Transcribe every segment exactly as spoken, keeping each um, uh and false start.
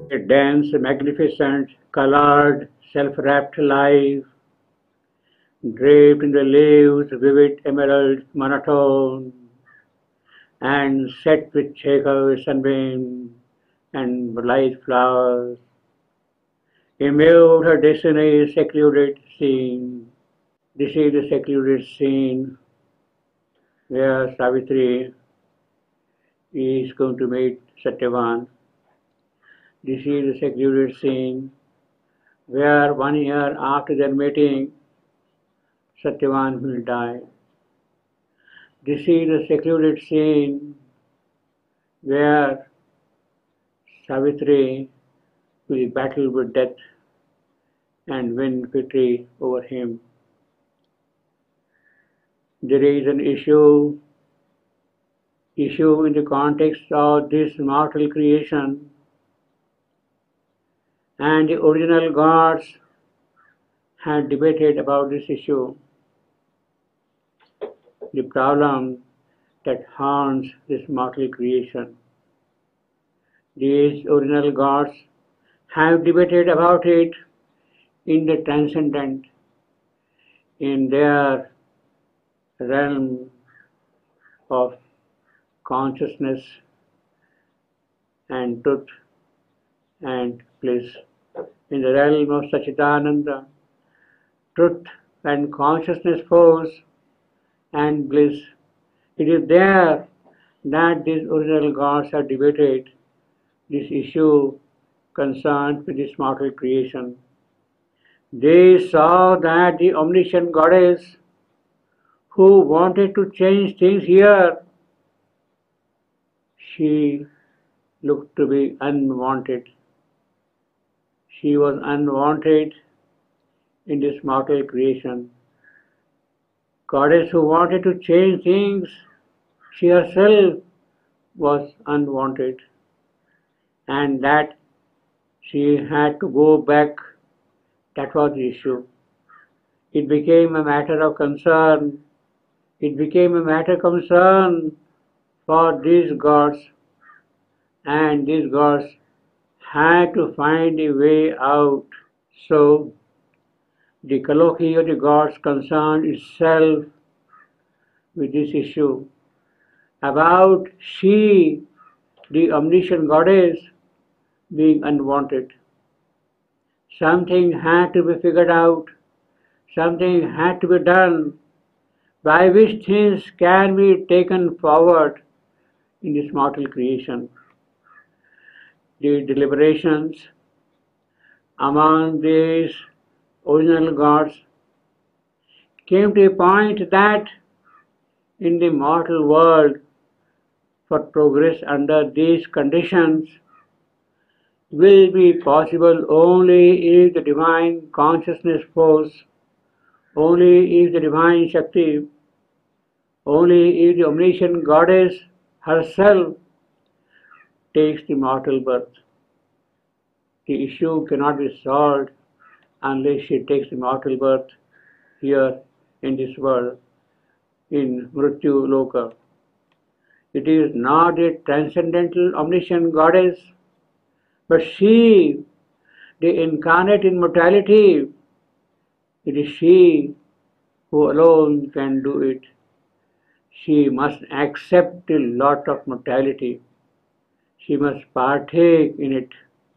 A dense, magnificent, colored, self-wrapped life, draped in the leaves, vivid emerald, monotone, and set with chequer sunbeam and light flowers. Imbued her destiny secluded scene. This is the secluded scene where Savitri is going to meet Satyavan. This is the secluded scene where one year after their meeting, Satyavan will die. This is the secluded scene where Savitri will battle with death and win victory over him. There is an issue, issue in the context of this mortal creation, and the original gods had debated about this issue. The problem that haunts this mortal creation. These original gods have debated about it in the transcendent, in their realm of consciousness and truth and bliss. In the realm of Satchidananda, truth and consciousness force and bliss. It is there that these original gods have debated this issue concerned with this mortal creation. They saw that the omniscient goddess who wanted to change things here, she looked to be unwanted. She was unwanted in this mortal creation. Goddess who wanted to change things, she herself was unwanted, and that she had to go back. That was the issue. It became a matter of concern. It became a matter of concern for these gods, and these gods had to find a way out. So, the colloquy of the gods concerned itself with this issue about she, the omniscient goddess, being unwanted. Something had to be figured out, something had to be done by which things can be taken forward in this mortal creation. The deliberations among these original gods came to a point that in the mortal world, for progress under these conditions will be possible only if the divine consciousness force, only if the divine Shakti, only if the omniscient goddess herself takes the mortal birth. The issue cannot be solved unless she takes the mortal birth here in this world, in Mrityu Loka. It is not a transcendental omniscient goddess, but she, the incarnate in mortality, it is she who alone can do it. She must accept the lot of mortality. She must partake in it,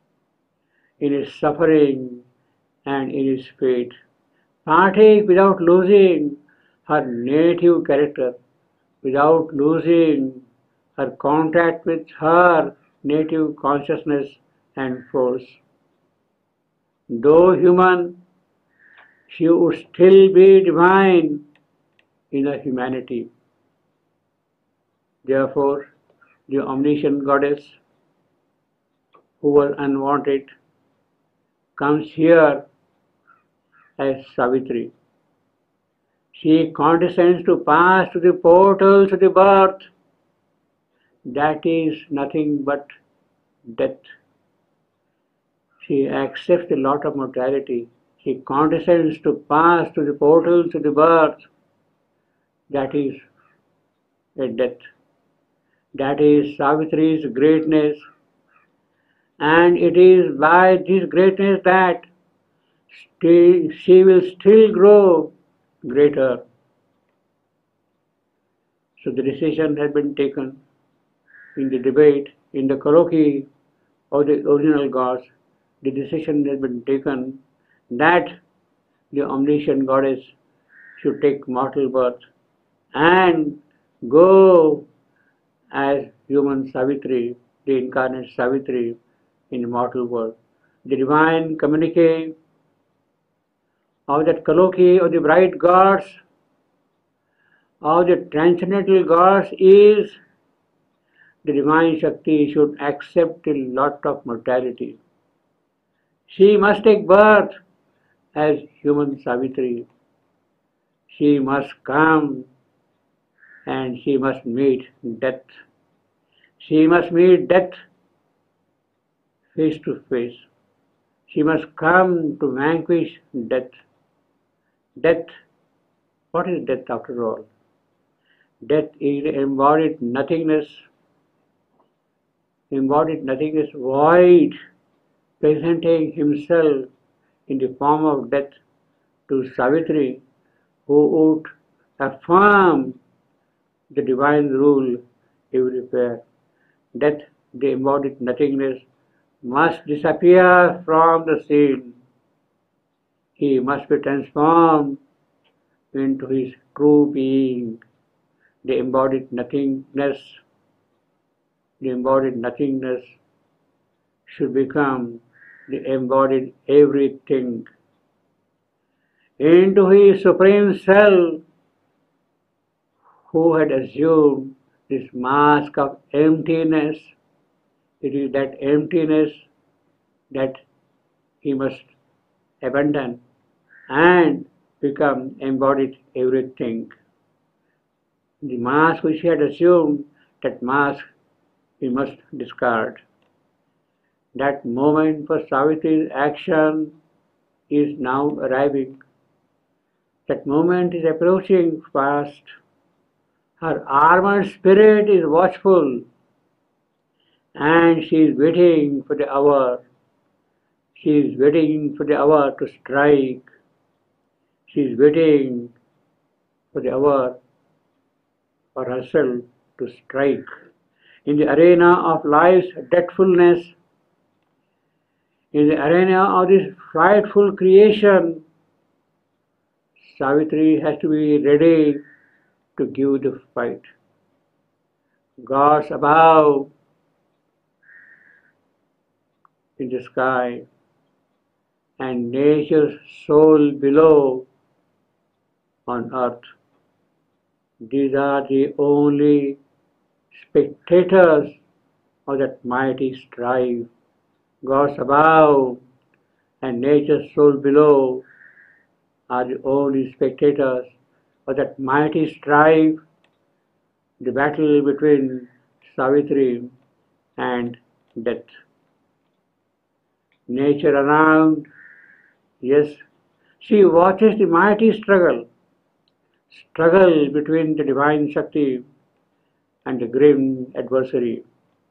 in its suffering and in its fate. Partake without losing her native character, without losing her contact with her native consciousness and force. Though human, she would still be divine in her humanity. Therefore, the omniscient goddess, who was unwanted, comes here as Savitri. She condescends to pass to the portals of the birth. That is nothing but death. She accepts the lot of mortality. She condescends to pass to the portals of the birth. That is a death. That is Savitri's greatness, and it is by this greatness that sti- she will still grow greater. So the decision has been taken in the debate, in the colloquy of the original gods. The decision has been taken that the omniscient goddess should take mortal birth and go as human Savitri, the incarnate Savitri in the mortal world. The divine communique of that colloquy of the bright gods, of the transcendental gods, is the divine Shakti should accept the lot of mortality. She must take birth as human Savitri. She must come and she must meet death. She must meet death face to face. She must come to vanquish death. Death, what is death after all? Death is embodied nothingness, embodied nothingness, void, presenting himself in the form of death to Savitri, who would affirm the divine rule everywhere. Death, the embodied nothingness, must disappear from the scene. He must be transformed into his true being, the embodied nothingness. The embodied nothingness should become the embodied everything. Into his supreme self, who had assumed this mask of emptiness, it is that emptiness that he must abandon and become embodied everything. The mask which he had assumed, that mask he must discard. That moment for Savitri's action is now arriving. That moment is approaching fast. Her armored spirit is watchful, and she is waiting for the hour. She is waiting for the hour to strike. She is waiting for the hour for herself to strike. In the arena of life's deathfulness, in the arena of this frightful creation, Savitri has to be ready to give the fight. Gods above in the sky and nature's soul below on earth. These are the only spectators of that mighty strife. Gods above and nature's soul below are the only spectators of that mighty strife, the battle between Savitri and death. Nature around, yes, she watches the mighty struggle, struggle between the divine Shakti and the grim adversary.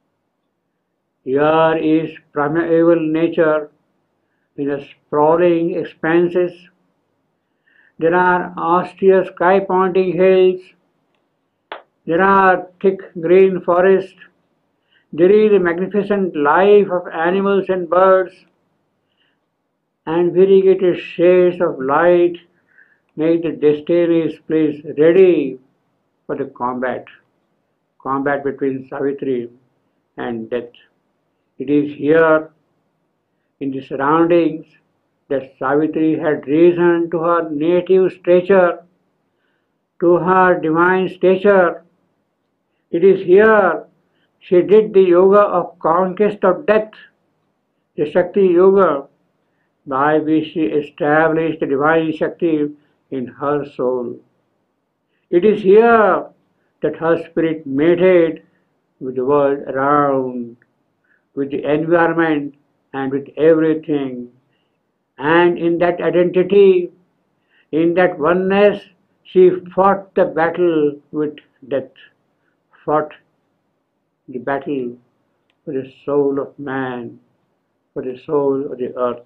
Here is primeval nature in the sprawling expanses. There are austere sky-pointing hills. There are thick green forests. There is a magnificent life of animals and birds, and variegated shades of light make the destinies place ready for the combat, combat between Savitri and death. It is here, in the surroundings, that Savitri had risen to her native stature, to her divine stature. It is here she did the yoga of conquest of death, the Shakti yoga, by which she established the divine Shakti in her soul. It is here that her spirit mated with the world around, with the environment and with everything. And in that identity, in that oneness, she fought the battle with death, fought the battle for the soul of man. for the soul of the earth.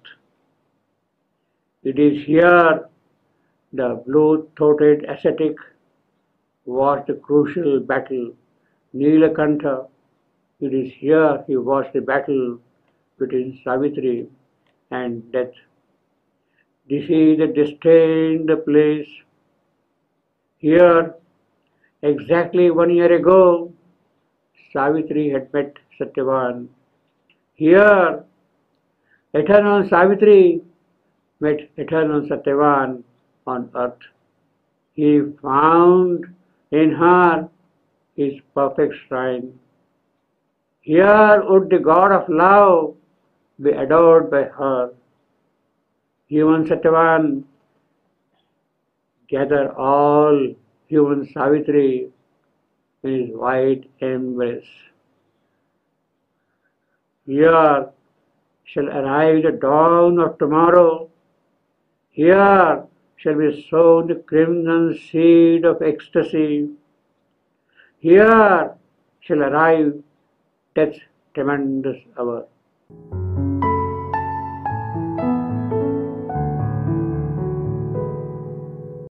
It is here the blue-throated ascetic watched the crucial battle, Nilakantha. It is here he watched the battle between Savitri and death. This is the destined place. Here, exactly one year ago, Savitri had met Satyavan. Here, eternal Savitri met eternal Satyavan on earth. He found in her his perfect shrine. Here would the God of love be adored by her. Human Satyavan gather all human Savitri in his white embrace. Here shall arrive the dawn of tomorrow. Here shall be sown the crimson seed of ecstasy. Here shall arrive death's tremendous hour.